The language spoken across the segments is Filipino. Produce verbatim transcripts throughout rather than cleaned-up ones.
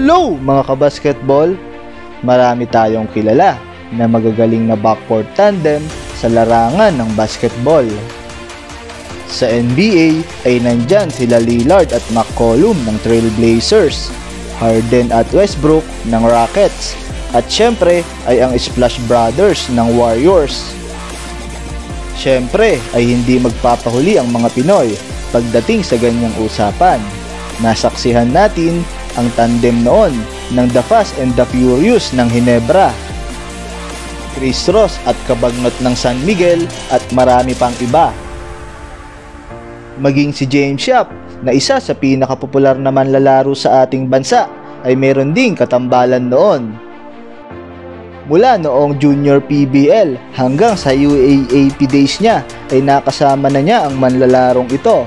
Hello mga kabasketball! Marami tayong kilala na magagaling na backcourt tandem sa larangan ng basketball. Sa N B A ay nandyan sila Lillard at McCollum ng Trail Blazers, Harden at Westbrook ng Rockets, at syempre ay ang Splash Brothers ng Warriors. Syempre ay hindi magpapahuli ang mga Pinoy pagdating sa ganyang usapan. Nasaksihan natin ang tandem noon ng The Fast and the Furious ng Hinebra, Chris Ross at Kabagnot ng San Miguel, at marami pang iba. Maging si James Yap na isa sa pinakapopular na manlalaro sa ating bansa ay meron ding katambalan noon. Mula noong Junior P B L hanggang sa U A A P days niya ay nakasama na niya ang manlalarong ito.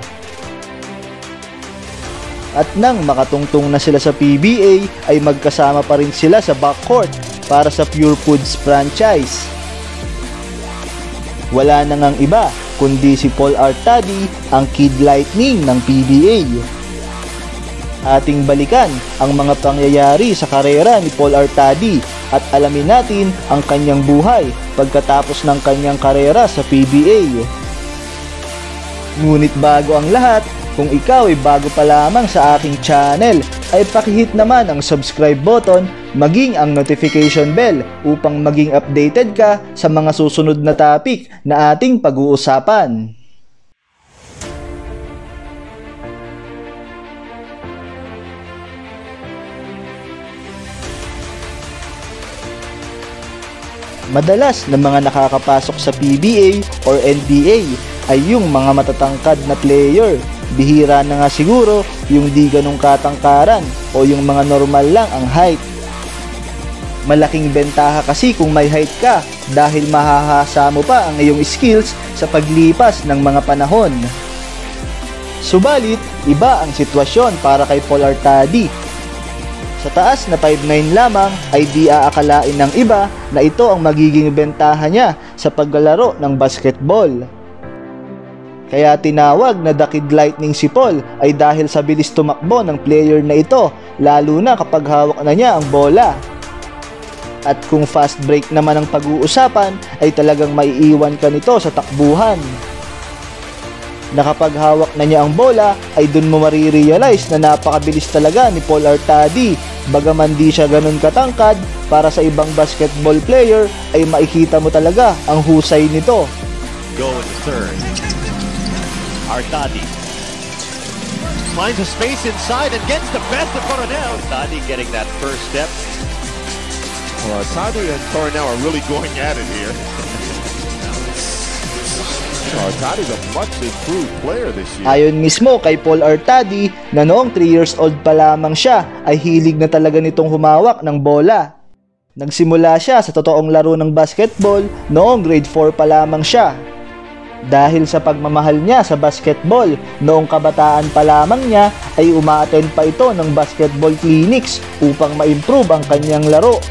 At nang makatungtong na sila sa P B A ay magkasama pa rin sila sa backcourt para sa Pure Foods franchise. Wala na ngang iba kundi si Paul ARTADI, ang Kid Lightning ng P B A. Ating balikan ang mga pangyayari sa karera ni Paul ARTADI at alamin natin ang kanyang buhay pagkatapos ng kanyang karera sa P B A. Ngunit bago ang lahat, kung ikaw ay bago pa lamang sa aking channel, ay pakihit naman ang subscribe button, maging ang notification bell upang maging updated ka sa mga susunod na topic na ating pag-uusapan. Madalas na mga nakakapasok sa P B A or N B A ay yung mga matatangkad na player. Bihira na nga siguro yung di ganong katangkaran o yung mga normal lang ang height. Malaking bentaha kasi kung may height ka dahil mahahasa mo pa ang iyong skills sa paglipas ng mga panahon. Subalit, iba ang sitwasyon para kay Paul ARTADI. Sa taas na five nine lamang ay di aakalain ng iba na ito ang magiging bentaha niya sa paglalaro ng basketball. Kaya tinawag na The Kid Lightning si Paul ay dahil sa bilis tumakbo ng player na ito, lalo na kapag hawak na niya ang bola. At kung fast break naman ang pag-uusapan ay talagang maiiwan ka nito sa takbuhan. Na kapag hawak na niya ang bola ay dun mo marirealize na napakabilis talaga ni Paul ARTADI. Bagaman di siya ganun katangkad, para sa ibang basketball player ay makikita mo talaga ang husay nito. Go in the third. ARTADI finds a space inside and gets the best of Coronel. ARTADI getting that first step. Well, ARTADI and Coronel are really going at it here. ARTADI is a much improved player this year. Ayon mismo kay Paul ARTADI na noong three years old pa lamang siya ay hilig na talaga nitong humawak ng bola. Nagsimula siya sa totoong laro ng basketball noong grade four pa lamang siya. Dahil sa pagmamahal niya sa basketball, noong kabataan pa lamang niya ay uma-attend pa ito ng basketball clinics upang ma-improve ang kanyang laro.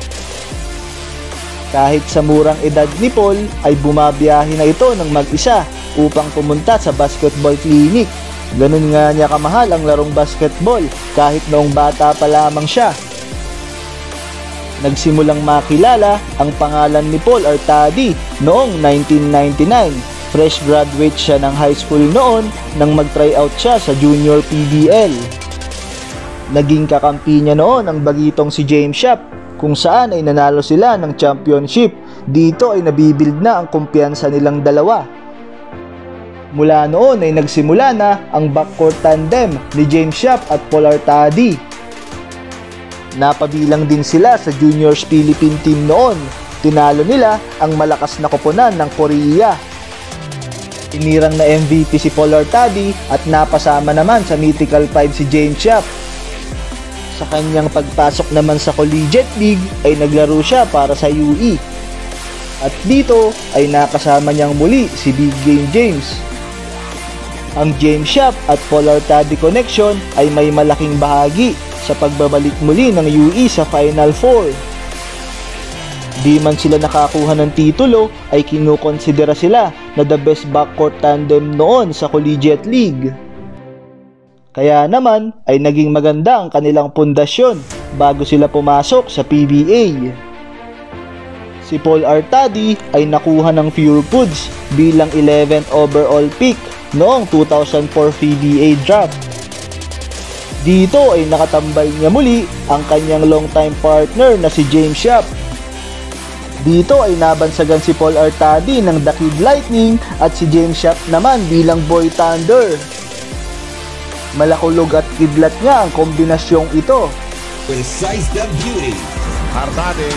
Kahit sa murang edad ni Paul ay bumabiyahe na ito ng mag-isa upang pumunta sa basketball clinic. Ganun nga niya kamahal ang larong basketball kahit noong bata pa lamang siya. Nagsimulang makilala ang pangalan ni Paul ARTADI noong nineteen ninety-nine. Fresh graduate siya ng high school noon nang mag-tryout siya sa Junior P B L. Naging kakampi niya noon ang bagitong si James Yap, kung saan ay nanalo sila ng championship. Dito ay nabibuild na ang kumpiyansa nilang dalawa. Mula noon ay nagsimula na ang backcourt tandem ni James Yap at Paul ARTADI. Napabilang din sila sa Juniors Philippine team noon. Tinalo nila ang malakas na koponan ng Korea. Inirang na M V P si Paul ARTADI at napasama naman sa Mythical five si James Yap. Sa kanyang pagpasok naman sa Collegiate League ay naglaro siya para sa U E. At dito ay nakasama niyang muli si Big Game James. Ang James Yap at Paul ARTADI connection ay may malaking bahagi sa pagbabalik muli ng U E sa Final Four. Di man sila nakakuha ng titulo ay kinukonsidera sila na the best backcourt tandem noon sa Collegiate League. Kaya naman ay naging maganda ang kanilang pundasyon bago sila pumasok sa P B A. Si Paul ARTADI ay nakuha ng Pure Foods bilang eleventh overall pick noong two thousand four P B A draft. Dito ay nakatambal niya muli ang kanyang longtime partner na si James Yap. Dito ay nabansagan si Paul ARTADI ng The Kid Lightning at si James Yap naman bilang Boy Thunder. Malakulog at kidlat nga ang kombinasyong ito. Precise the beauty. ARTADI.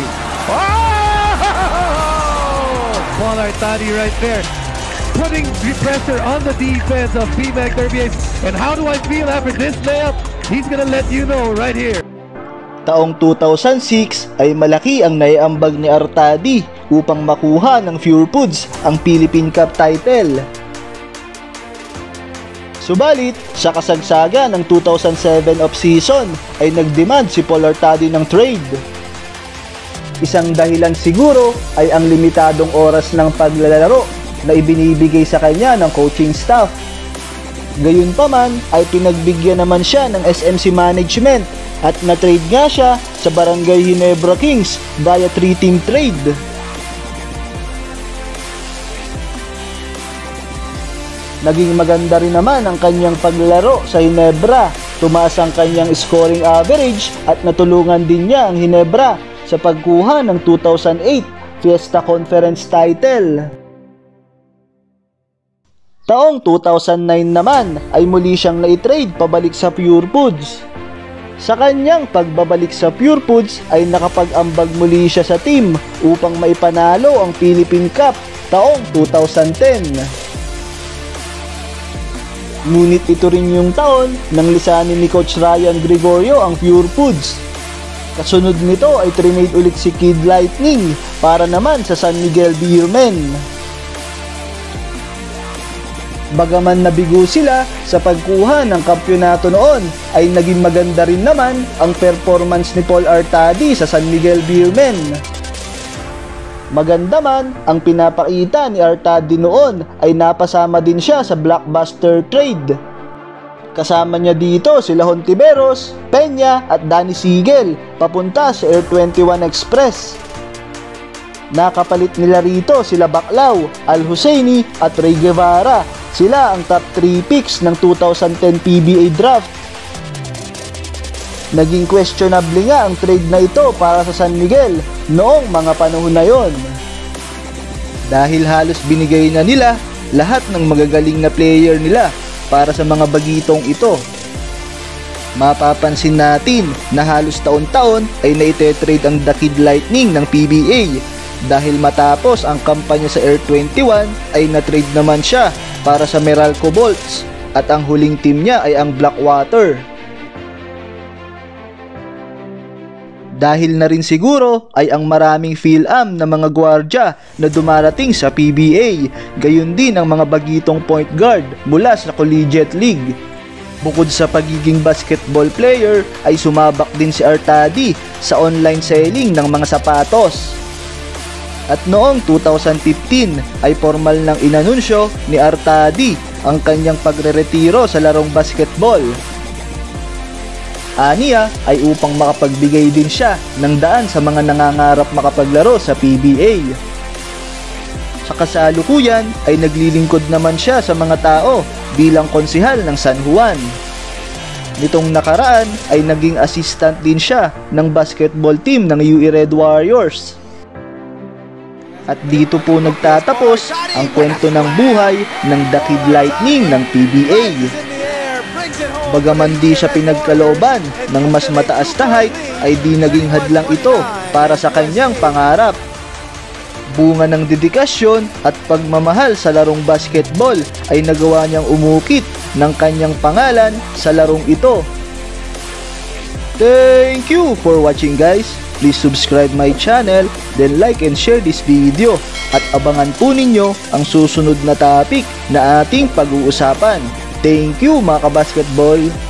Oh! Paul ARTADI right there, putting pressure on the defense of P B A P B A. And how do I feel after this layup? He's gonna let you know right here. Taong two thousand six ay malaki ang naiambag ni ARTADI upang makuha ng Pure Foods ang Philippine Cup title. Subalit, sa kasagsagan ng two thousand seven off-season ay nagdemand si Paul ARTADI ng trade. Isang dahilan siguro ay ang limitadong oras ng paglalaro na ibinibigay sa kanya ng coaching staff. Gayunpaman ay pinagbigyan naman siya ng S M C management at na-trade nga siya sa Barangay Ginebra Kings via three-team trade. Naging maganda rin naman ang kanyang paglalaro sa Ginebra. Tumaas ang kanyang scoring average at natulungan din niya ang Ginebra sa pagkuha ng two thousand eight Fiesta Conference title. Taong two thousand nine naman ay muli siyang na-trade pabalik sa Pure Foods. Sa kanyang pagbabalik sa Pure Foods ay nakapag-ambag muli siya sa team upang maipanalo ang Philippine Cup taong two thousand ten. Ngunit ito rin yung taon nang lisanin ni Coach Ryan Gregorio ang Pure Foods. Kasunod nito ay trinade ulit si Kid Lightning para naman sa San Miguel Beermen. Bagaman nabigo sila sa pagkuha ng kampyonato noon, ay naging maganda rin naman ang performance ni Paul ARTADI sa San Miguel Beermen. Maganda man ang pinapakita ni ARTADI noon ay napasama din siya sa blockbuster trade. Kasama niya dito sila Hontiveros, Peña at Danny Sigel papunta sa Air twenty-one Express. Nakapalit nila rito sila Baclao, Al Husseini at Ray Guevara. Sila ang top three picks ng two thousand ten P B A draft. Naging questionable nga ang trade na ito para sa San Miguel noong mga panahon na yon. Dahil halos binigay na nila lahat ng magagaling na player nila para sa mga bagitong ito. Mapapansin natin na halos taon-taon ay naite-trade ang The Kid Lightning ng P B A. Dahil matapos ang kampanya sa Air twenty-one ay na-trade naman siya para sa Meralco Bolts at ang huling team niya ay ang Blackwater. Dahil na rin siguro ay ang maraming Phil-Am na mga gwardya na dumarating sa P B A, gayon din ang mga bagitong point guard mula sa Collegiate League. Bukod sa pagiging basketball player ay sumabak din si ARTADI sa online selling ng mga sapatos. At noong two thousand fifteen ay formal nang inanunsyo ni ARTADI ang kanyang pagreretiro sa larong basketball. Aniya ay upang makapagbigay din siya ng daan sa mga nangangarap makapaglaro sa P B A. Sa kasalukuyan ay naglilingkod naman siya sa mga tao bilang konsehal ng San Juan. Nitong nakaraan ay naging assistant din siya ng basketball team ng U E Red Warriors. At dito po nagtatapos ang kwento ng buhay ng The Kid Lightning ng P B A. Bagaman di siya pinagkalooban ng mas mataas na height ay di naging hadlang ito para sa kanyang pangarap. Bunga ng dedikasyon at pagmamahal sa larong basketball ay nagawa niyang umukit ng kanyang pangalan sa larong ito. Thank you for watching, guys. Please subscribe my channel, then like and share this video. At abangan po ninyo ang susunod na topic na ating pag-uusapan. Thank you mga kabasketball!